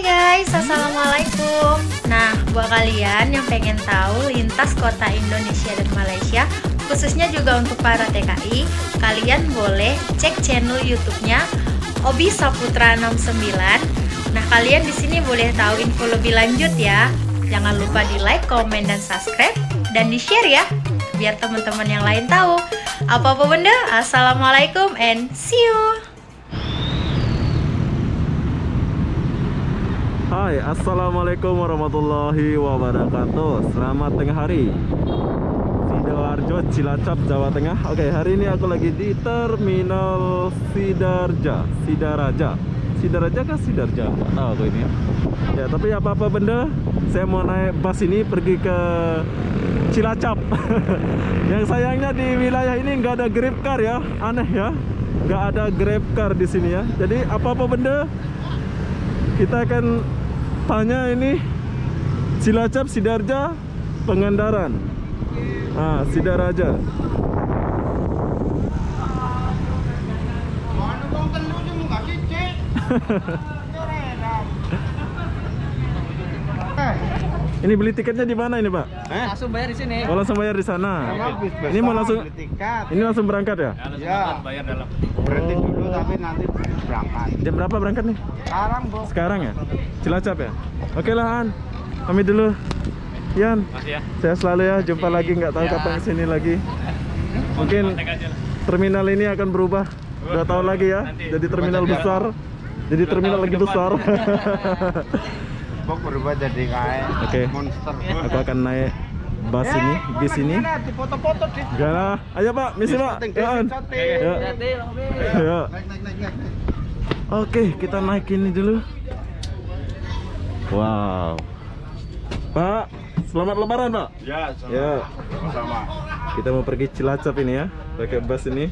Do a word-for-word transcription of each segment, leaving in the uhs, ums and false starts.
Hai guys, assalamualaikum. Nah, buat kalian yang pengen tahu lintas kota Indonesia dan Malaysia, khususnya juga untuk para T K I, kalian boleh cek channel YouTube-nya Obi Saputra enam sembilan. Nah, kalian di sini boleh tahu info lebih lanjut ya. Jangan lupa di like, komen, dan subscribe, dan di share ya, biar teman-teman yang lain tahu. Apa-apa benda, assalamualaikum and see you. Hai, assalamualaikum warahmatullahi wabarakatuh. Selamat tengah hari, Sidoarjo, Cilacap, Jawa Tengah. Oke, hari ini aku lagi di Terminal Sidarja, Sidaraja, Sidaraja kah Sidarja? Nggak tahu aku ini ya. Ya, tapi apa-apa benda, saya mau naik bus ini pergi ke Cilacap. Yang sayangnya di wilayah ini nggak ada Grab car ya, aneh ya, nggak ada Grab car di sini ya. Jadi apa-apa benda, kita akan tanya ini Cilacap, Sidarja, Pangandaran. Ah, Sidaraja. Ini beli tiketnya di mana ini, Pak? Eh? Langsung bayar di sini. Oh, langsung bayar di sana. Ya, ini mau langsung beli tiket. Ini langsung berangkat ya? Ya. Bayar dalam. Berhenti dulu tapi nanti berangkat. Jam berapa berangkat nih? Sekarang, Bro. Sekarang ya? Cilacap ya? Oke lah, Han. Kami dulu. Yan. Masih ya. Saya selalu ya, jumpa lagi, nggak tahu Ya. kapan kesini lagi. Mungkin terminal ini akan berubah dua tahun lagi ya. Jadi terminal besar. Jadi terminal lagi besar. Bok berubah jadi kayak Oke. monster. Aku akan naik bus ini, bis ini. Di foto-foto deh. Enggak lah. Ayo Pak, misi Pak. Ya, Han. Ya. Ya. Naik, naik, naik, naik. Oke, kita naik ini dulu. Wow. Pak, selamat lebaran Pak. Ya, sama. Ya. Sama. Kita mau pergi Cilacap ini ya, pakai bus ini.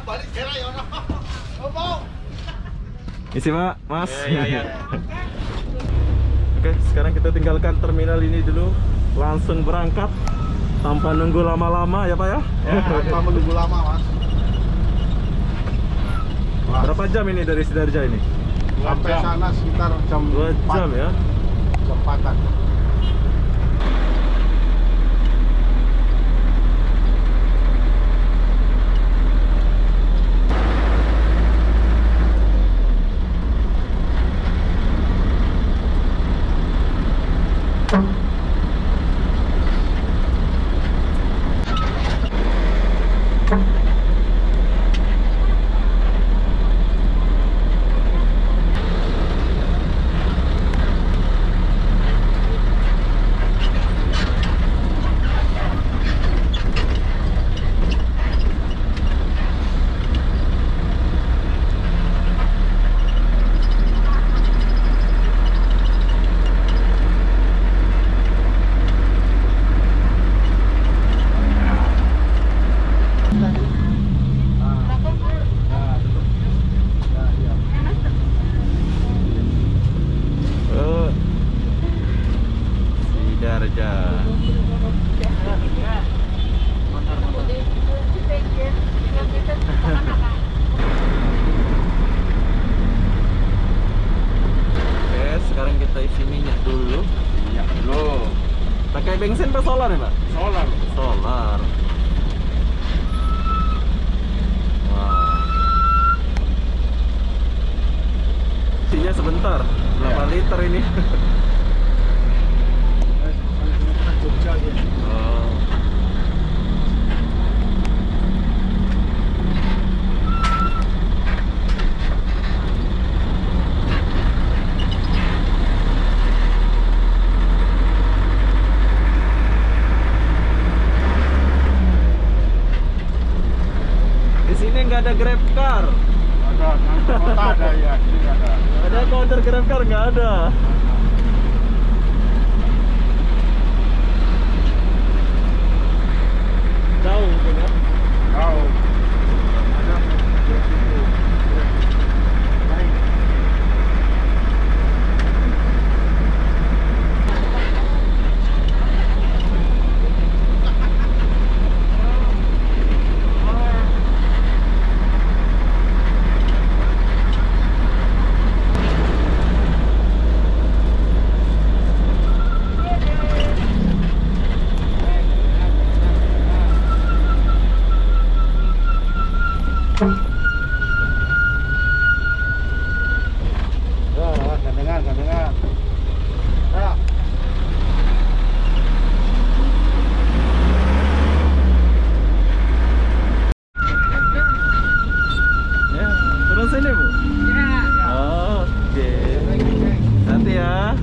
Misi Pak, Mas. Ya, ya, ya. Oke, sekarang kita tinggalkan terminal ini dulu, langsung berangkat tanpa nunggu lama-lama ya Pak ya. Ya, tanpa menunggu lama, Mas. Berapa jam ini dari Sidarja ini? Sampai sana sekitar jam Dua jam ya. Jam empatan. Pakai bensin atau solar ya Pak? Solar. Solar. Wow. Isinya sebentar, delapan liter ini. Oh. Nggak ada Grab car. Ada, nanti kota ada ya, ini nggak ada. Ada counter Grab car nggak ada. Jauh mungkin ya? Jauh. Ada Grab itu. Baik. gandengan. Ya. Ya, terus sini Bu. Oh, oke. Nanti ya.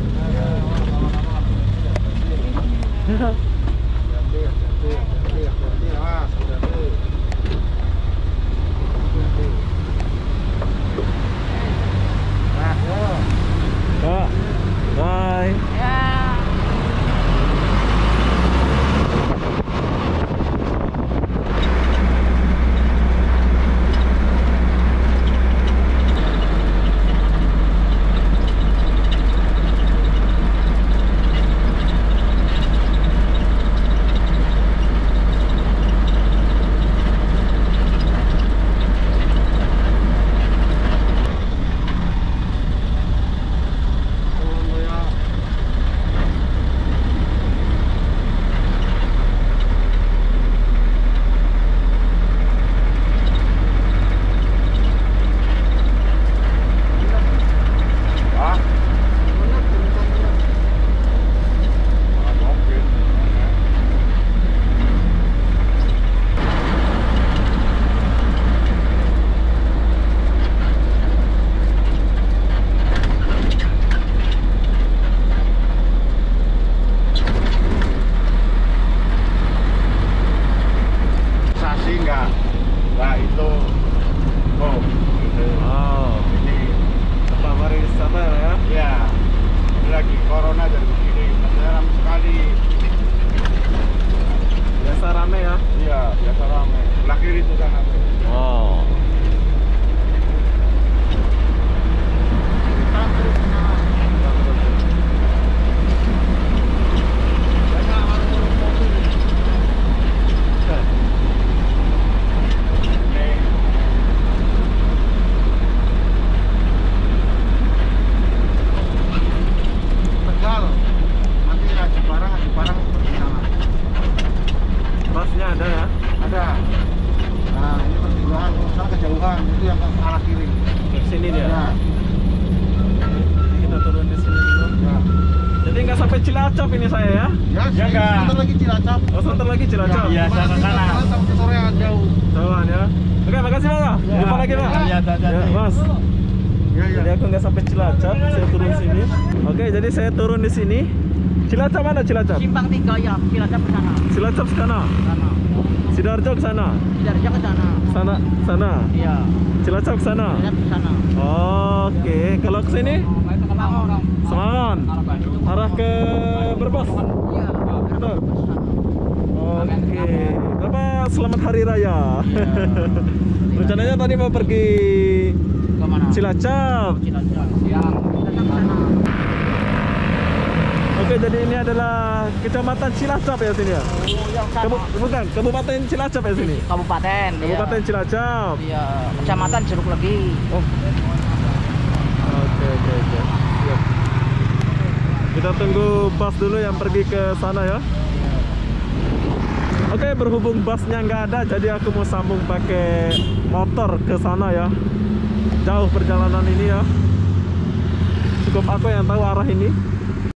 Kak, bye. Cilacap ini saya ya? Ya, ya enggak. Sebentar lagi Cilacap. Oh, sebentar lagi Cilacap. Iya, ya, sana sana. Sampai sore jauh. Jauhan ya. Oke, makasih Mas. Ya. Jumpa lagi Mas. Iya, ya, ya, Mas. Ya, ya. Jadi aku nggak sampai Cilacap, saya turun sini. Oke, jadi saya turun di sini. Cilacap mana Cilacap? Simpang tiga ya, Cilacap ke sana. Cilacap ke sana. Sana. Sidoarjo ke sana. Sidoarjo ke sana. Sana, sana. Iya. Cilacap ke sana. Cilacap ke sana. Oke, kalau ke sini? Semangon. Semangon. Arah ke Brebes. Iya. Betul. Oke, Bapak selamat hari raya. Rencananya tadi mau pergi Ke mana? Cilacap. Cilacap. Siang. Cilacap ke sana. Oke, jadi ini adalah Kecamatan Cilacap ya sini ya? Oh, yang sana. Kabu, bukan, Kabupaten Cilacap ya sini? Kabupaten. Kabupaten Iya. Cilacap. Iya. Kecamatan Jeruk Legi. Oh. Oke, oke, oke. Siap. Kita tunggu bus dulu yang pergi ke sana ya. Oke, berhubung busnya nggak ada, jadi aku mau sambung pakai motor ke sana ya. Jauh perjalanan ini ya. Cukup aku yang tahu arah ini.